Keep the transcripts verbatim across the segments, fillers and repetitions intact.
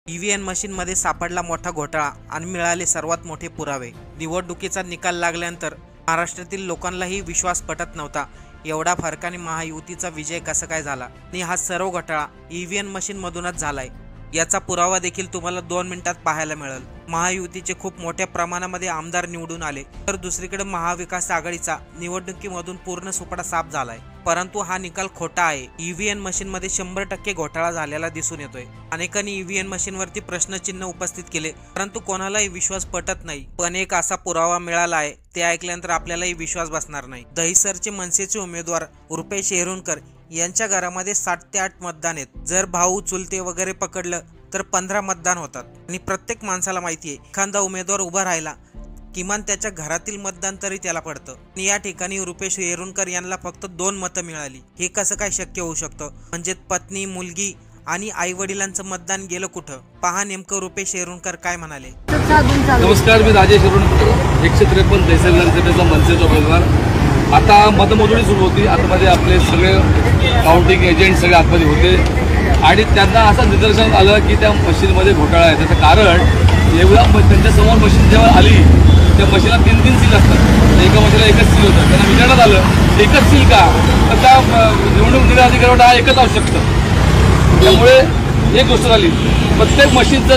EVM मशीनमध्ये सापडला मोठा घोटाळा आणि मिळाले सर्वात मोठे पुरावे। निवडणुकीचा निकाल लागल्यानंतर महाराष्ट्रातील लोकांनाही विश्वास पटत नव्हता। एवढा फरकाने महायुतीचा विजय कसा काय झाला आणि हा सर्व घोटाळा ईव्हीएम मशीनमधूनच झालाय याचा पुरावा देखील तुम्हाला दोन मिनिटात पाहायला मिळेल। महायुतीचे खूप मोठ्या प्रमाणामध्ये आमदार निवडून आले, तर दुसरीकडे महाविकास आघाडीचा निवडणुकीमधून पूर्ण सुपडा साफ झालाय। परंतु हा निकाल खोटा आहे। ईव्हीएम मशीनमध्ये शंभर टक्के घोटाळा झालेला दिसून येतोय। अनेकांनी ईव्हीएम मशीनवरती प्रश्नचिन्ह उपस्थित केले, परंतु कोणालाही विश्वास पटत नाही। पण एक असा पुरावा मिळाला आहे, ते ऐकल्यानंतर आपल्यालाही विश्वास बसणार नाही। दहिसरचे मनसेचे उमेदवार रुपेश येरुणकर यांच्या घरामध्ये साठ ते आठ मतदान आहेत। जर भाऊ चुलते वगैरे पकडलं तर पंधरा मतदान होतात आणि प्रत्येक माणसाला माहिती आहे, एखादा उमेदवार उभा राहिला किमान त्याच्या घरातील मतदान तरी त्याला पडतं। आणि या ठिकाणी रुपेश येरुणकर यांना फक्त दोन मतं मिळाली। हे कसं काय शक्य होऊ शकतं? म्हणजे पत्नी, मुलगी आणि आई वडिलांचं मतदान गेलं कुठं? पहा नेमकं रुपेश येरुणकर काय म्हणाले। नमस्कार, मी राजेश येरुणकर, एकशे त्रेपन्न दहिसर विधानसभेचा मनसेचा उमेदवार। आता मतमोजणी सुरू होती, आतमध्ये आपले सगळे काउंटिंग एजंट सगळे आतमध्ये होते आणि त्यांना असं निदर्शनास आलं की त्या मशीनमध्ये घोटाळा आहे। त्याचं कारण एवढा त्यांच्यासमोर मशीन जेव्हा आली, त्या मशीनला तीन तीन सील असतात, एका मशीनला एकच सील होतं। त्यांना विचारण्यात आलं एकच सील का, तर त्या निवडणूक निर्णय अधिकाऱ्यावर हा एकच असू शकतं। त्यामुळे एक गोष्ट झाली, प्रत्येक मशीनचा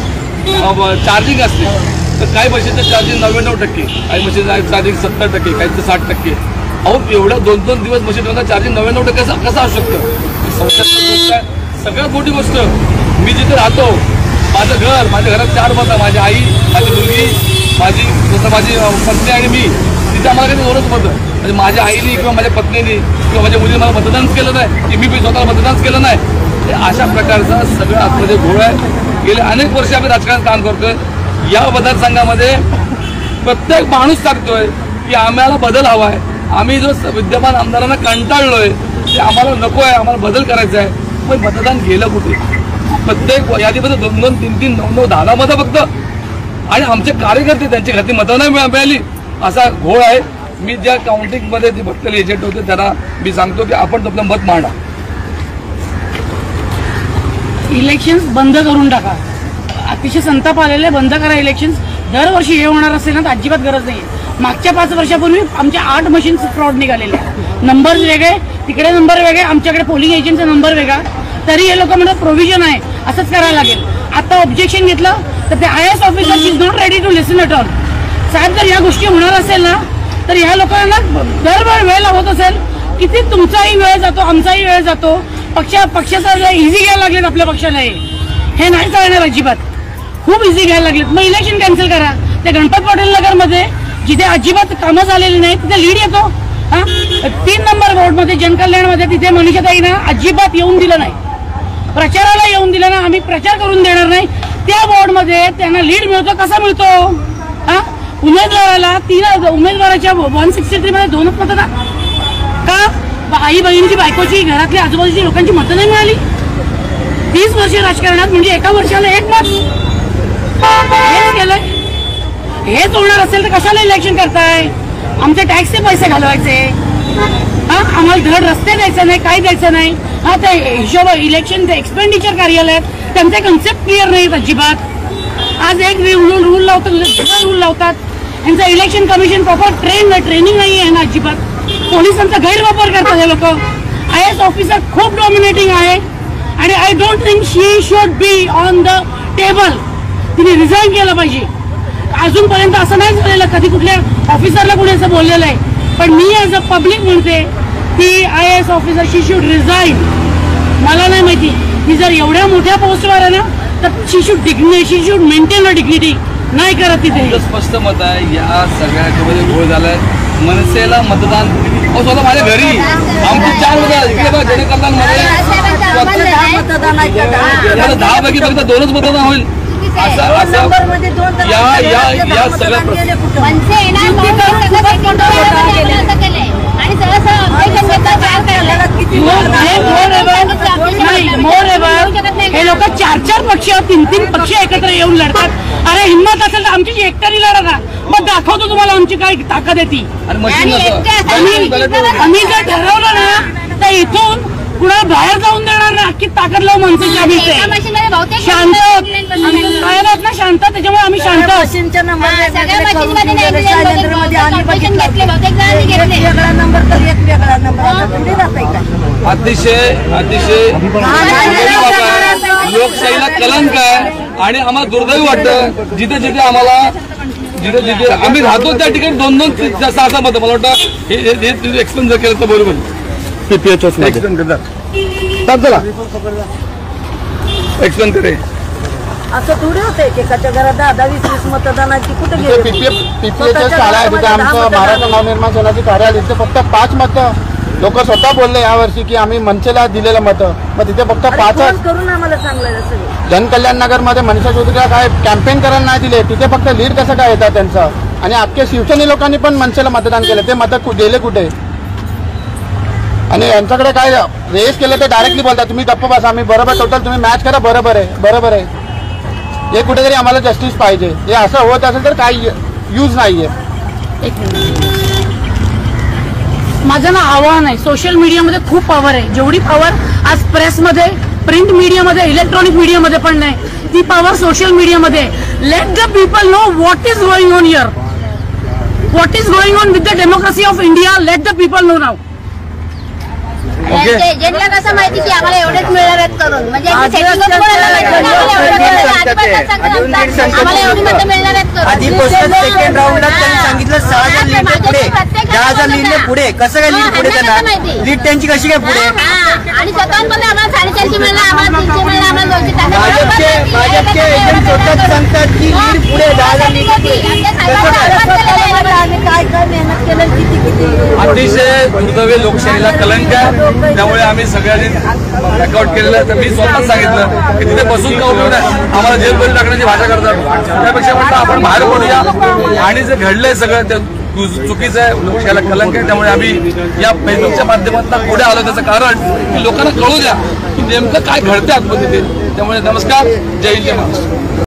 जो चार्जिंग असते तर काही मशीनचं चार्जिंग नव्याण्णव टक्के, काही मशीनचं चार्जिंग सत्तर टक्के, काहीचं साठ टक्के। अहो एवढं दोन दोन दिवस मशीनचा चार्जिंग नव्याण्णव टक्के कसं असू शकतं? गोष्ट आहे। सगळ्यात मोठी गोष्ट, मी जिथे राहतो माझं घर, माझ्या घरात चार मतं, माझी आई, माझी मुलगी, माझी जसं माझी पत्नी आणि मी, तिथे आम्हाला काही दोनच मतं। म्हणजे माझ्या आईने किंवा माझ्या पत्नीने किंवा माझ्या मुलीने मला मतदानच केलं नाही, की मी बी स्वतःला मतदानच केलं नाही। हे अशा प्रकारचा सगळं आतमध्ये घोळ आहे। गेले अनेक वर्ष आम्ही राजकारण काम करतोय। या मतदारसंघामध्ये प्रत्येक माणूस सांगतोय की आम्हाला बदल हवा आहे। आम्ही जो विद्यमान आमदारांना कंटाळलोय, ते आम्हाला नको आहे, आम्हाला बदल करायचा आहे। पण मतदान गेलं कुठे? प्रत्येक यादीमध्ये दोन दोन तीन तीन नऊ नऊ दहा दहा मतं फक्त, आणि आमचे कार्यकर्ते त्यांची घरातली मतं नाही मिळाली, असा घोळ आहे। मी ज्या काउंटिंगमध्ये जे बसलेले एजंट होते त्यांना मी सांगतो की आपण आपलं मत मांडा। इलेक्शन्स बंद करून टाका, अतिशय संताप आलेले, बंद करा इलेक्शन्स। दरवर्षी हे होणार असेल ना तर अजिबात गरज नाही। मागच्या पाच वर्षापूर्वी आमच्या आठ मशीन्स फ्रॉड निघालेले, नंबर्स वेगळे, तिकडे नंबर वेगळे, आमच्याकडे पोलिंग एजंटचा नंबर वेगळा, तरी हे लोक म्हणतात प्रोव्हिजन आहे, असंच करायला लागेल। आता ऑब्जेक्शन घेतलं तर ते IAS officer is not ready to listen at all. साहेब, जर या गोष्टी होणार असेल ना तर ह्या लोकांना दरबार वेळ लागत असेल, किती तुमचाही वेळ जातो, आमचाही वेळ जातो। पक्ष पक्षाचा इझी घ्यायला लागलेत आपल्या पक्षाला, हे नाही चालणार अजिबात, खूप इझी घ्यायला लागलेत। मग इलेक्शन कॅन्सल करा। त्या गणपत पाटील नगरमध्ये जिथे अजिबात कामं झालेली नाही तिथे लीड येतो। हा, तीन नंबर वॉर्डमध्ये जनकल्याणमध्ये तिथे मनीषाताईंना अजिबात येऊन दिलं नाही, प्रचाराला येऊन दिलं ना, आम्ही प्रचार करून देणार नाही। त्या वॉर्डमध्ये त्यांना लीड मिळतो, कसा मिळतो? हा, उमेदवाराला तीन उमेदवाराच्या वन सिक्स्टी थ्री मध्ये दोनच मतं का? आई बहिणीची, बायकोची, घरातल्या आजूबाजूची लोकांची मतं नाही मिळाली। तीस वर्ष राजकारणात म्हणजे एका वर्षाला एक मत, हेच केलंय। हेच होणार असेल तर कशाला इलेक्शन करताय? आमचे टॅक्सचे पैसे घालवायचे, हा, आम्हाला धड रस्ते द्यायचे नाही, काय द्यायचं नाही। हा, ते हिशोब इलेक्शन एक्सपेंडिचर कार्यालयात त्यांचे कन्सेप्ट क्लिअर नाहीत अजिबात। आज एक रूल रूल लावतात, दुसरा रूल लावतात। यांचं election commission proper train training नाही आहे ना अजिबात। पोलिसांचा गैरवापर करतात हे लोक। आय एस ऑफिसर खूप डॉमिनेटिंग आहे आणि I don't think she should be on the table. तिने रिझाईन केलं पाहिजे। अजूनपर्यंत असं नाही झालेलं, कधी कुठल्या ऑफिसरला कोणी असं बोललेलं आहे, पण मी ॲज अ पब्लिक म्हणते की IAS officer she should resign. मला नाही माहिती, की जर एवढ्या मोठ्या पोस्टवर आहे ना तर she should dignity she should maintain a dignity, नाही करत तिथे। स्पष्ट मत आहे, या सगळ्यामध्ये घोळ झालाय। मनसेला मतदान, स्वतः माझ्या घरी आमची चार मतं इकडे बघा, जनकल्याणमध्ये दहा पैकी फक्त दोनच मतदान होईल। असं असं या या या सगळ्या हे लोक चार चार पक्ष, तीन तीन पक्ष एकत्र येऊन लढतात। अरे हिंमत असेल तर आमची एकतरी लढा ना, मग दाखवतो तुम्हाला आमची काय ताकद येते। आम्ही जर ठरवलं ना तर इथून कुणाला बाहेर जाऊन देणार ना, अख्खी ताकद लावून मनसेची आम्ही ते एका मशीनमध्ये बहुतेक शांत आहोत. नाही आमचं काय राहत ना शांत, त्याच्यामुळे आम्ही शांत आहोत. सगळ्या मशीनमध्ये नाही दिले, बहुतेक ऑपरेशन घेतले, बहुतेक जणांनी घेतले. वेगळा नंबर तर एक वेगळा नंबर आता थोडी राहतंय का? अतिशय अतिशय दुर्दैवी बाब आहे. लोकशाहीला कलंक आहे आणि आम्हाला दुर्दैवी वाटतं जिथे जिथे आम्हाला जिथे जिथे आम्ही राहतो त्या ठिकाणी दोन दोन सहा सहा मतं मला वाटतं हे एक्सप्लेन जर केलं तर बरोबर एक्सप्लेन करतात चला एक्सप्लेन करे असं थोडी होते की एकाच्या घरात दहा दहा वीस वीस मतदानाची कुठे गेली? पीपीएच्या शाळा आहे तिथे आमचं महाराष्ट्र नवनिर्माण सेनाचे कार्यालय तिथे फक्त पाच मतं लोक स्वतः बोलले यावर्षी की आम्ही मनसेला दिलेलं मतं, मग तिथे फक्त पाचच करून आम्हाला चांगलं सगळं. जनकल्याण नगर मध्ये मनीषा चौधरीला काय कॅम्पेन करायला नाही दिले, तिथे फक्त लीड कसं काय येतात त्यांचं. आणि अख्ख्या शिवसेने लोकांनी पण मनसेला मतदान केलं, ते मतं गेले कुठे? आणि यांच्याकडे काय रेस केलं ते डायरेक्टली बोलतात तुम्ही गप्प बसा, आम्ही बरोबर टोटल तुम्ही मॅच करा, बरोबर आहे बरोबर आहे. हे कुठेतरी आम्हाला जस्टिस पाहिजे. हे असं होत असेल तर काही यूज नाहीये. एक मिनिट, माझं ना आव्हान आहे, सोशल मीडियामध्ये खूप पॉवर आहे. जेवढी पॉवर आज प्रेसमध्ये, प्रिंट मीडियामध्ये, इलेक्ट्रॉनिक मीडियामध्ये पण नाही, ती पॉवर सोशल मीडियामध्ये. Let the people know what is going on here, what is going on with the democracy of India. Let the people know now. एजंटला कसं माहिती की आम्हाला एवढेच मिळणार आहेत करून, म्हणजे आम्हाला एवढी मतं मिळणार आहेत करून. आधी पोस्टल सेकंड राऊंडला त्यांनी सांगितलं सहा हजार लीड पुढे, दहा हजार लीड पुढे, कसं काय लीड पुढे त्यांना लीड त्यांची कशी काय पुढे? आणि स्वतःहून बोलले आम्हाला साडेचारशे मिळणार, आम्हाला तीनशे मिळणार, आम्हाला दोनशे. भाजपचे भाजपचे एजंट स्वतःच सांगतात की लीड पुढे, दहा हजार लीड पुढे. काय काय मेहनत केलं किती किती. अतिशय दुर्दैवी लोकशाहीला कलंक आहे. त्यामुळे आम्ही सगळ्यांनी वर्कआउट केलेलं आहे. तर मी स्वतःच सांगितलं की तिथे बसून का उपयोग आहे, आम्हाला जेलमध्ये टाकण्याची भाषा करतात. त्यापेक्षा म्हटलं आपण बाहेर पडूया. आणि जे घडलंय सगळं ते चुकीचं आहे, लोकशाहीला कलंक आहे. त्यामुळे आम्ही या फेसबुकच्या माध्यमातून पुढे आलो. त्याचं कारण की लोकांना कळू द्या की नेमकं काय घडतं आतमध्ये ते. त्यामुळे नमस्कार, जय हिंद, जय महाराष्ट्र.